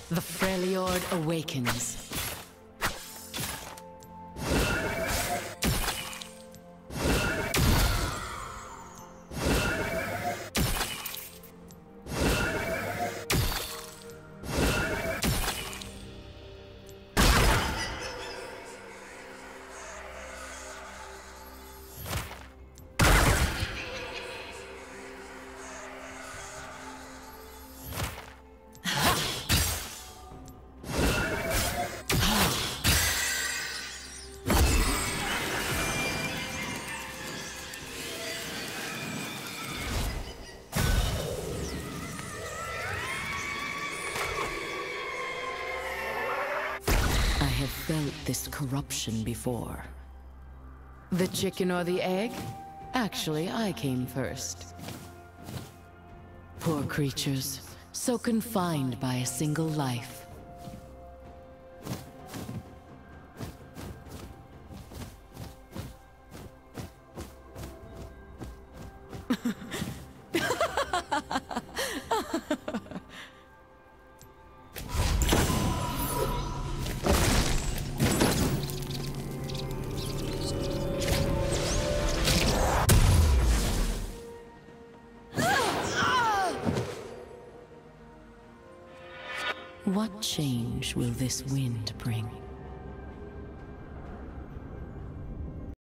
The Freljord awakens. I have felt this corruption before. The chicken or the egg? Actually, I came first. Poor creatures, so confined by a single life. What change will this wind bring?